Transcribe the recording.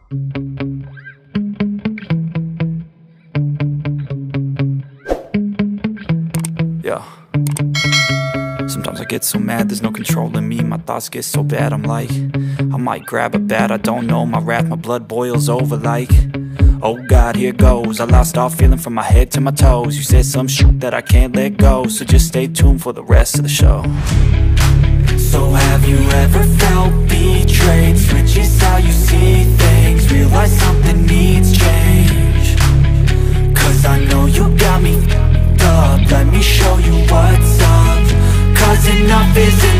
Yeah. Sometimes I get so mad, there's no controlling me. My thoughts get so bad, I'm like, I might grab a bat, I don't know. My wrath, my blood boils over like, oh God, here goes. I lost all feeling from my head to my toes. You said some shit that I can't let go, so just stay tuned for the rest of the show. So have you ever felt betrayed? Switches how you see things, realize something needs change. Cause I know you got me f***ed up, let me show you what's up. Cause enough is enough.